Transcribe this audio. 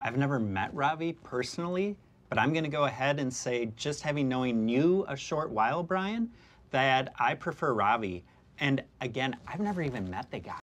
I've never met Ravi personally, but I'm gonna go ahead and say, just having knowing you a short while, Brian, that I prefer Ravi. And again, I've never even met the guy.